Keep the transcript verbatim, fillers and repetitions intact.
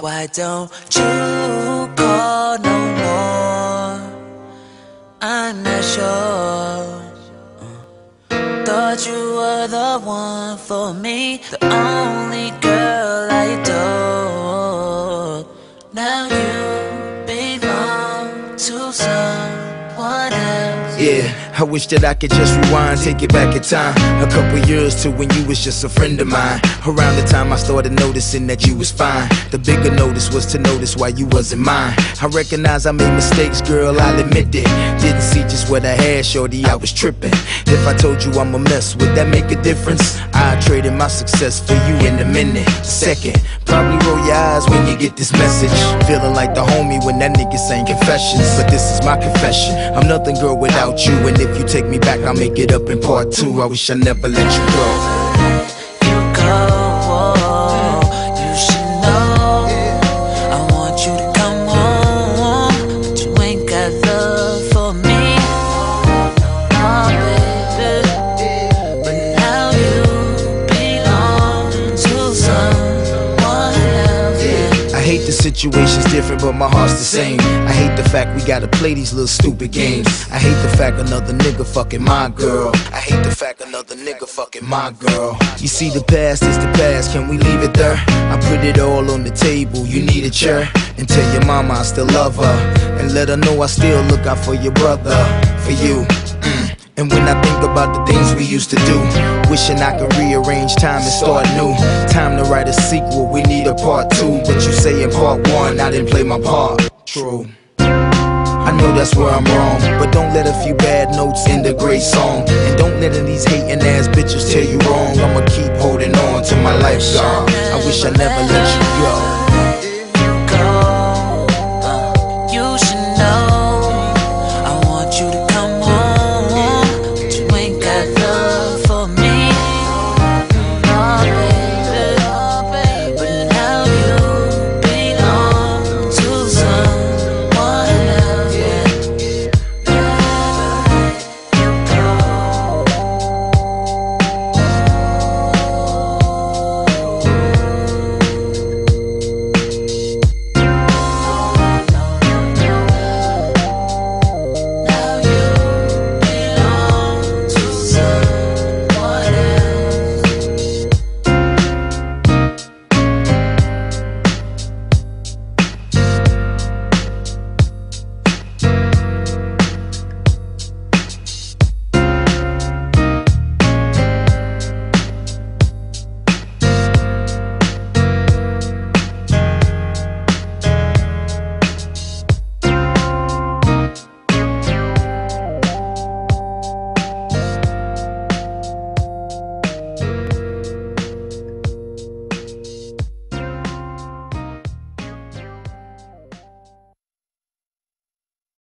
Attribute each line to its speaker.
Speaker 1: why don't you call no more? I'm not sure. Thought you were the one for me, the only girl I adore. Now you belong to someone else.
Speaker 2: Yeah, I wish that I could just rewind, take it back in time a couple years to when you was just a friend of mine. Around the time I started noticing that you was fine, the bigger notice was to notice why you wasn't mine. I recognize I made mistakes, girl, I'll admit it. Didn't see just what I had, shorty, I was tripping. If I told you I'm a mess, would that make a difference? I traded my success for you in a minute. Second, probably roll your eyes when you get this message. Feeling like the homie when that nigga saying confessions, but this is my confession. I'm nothing, girl, without you, and if you take me back, I'll make it up in part two. I wish I never let you go.
Speaker 1: You go, you should know. I want you to come home, but you ain't got love for me. Oh, baby, but now you belong to someone else.
Speaker 2: Yeah. I hate the situation's different, but my heart's the same. I hate the fact we gotta play these little stupid games. I hate the fact another nigga fucking my girl. I hate the fact another nigga fucking my girl. You see, the past is the past, can we leave it there? I put it all on the table, you need a chair. And tell your mama I still love her, and let her know I still look out for your brother, for you. mm. And when I think about the things we used to do, wishing I could rearrange time and start new. Time to write a sequel, we need a part two. But you say in part one, I didn't play my part. True, I know that's where I'm wrong, but don't let a few bad notes end a great song. And don't let any these hating ass bitches tell you wrong. I'ma keep holding on to my life, God. I wish I never let you go.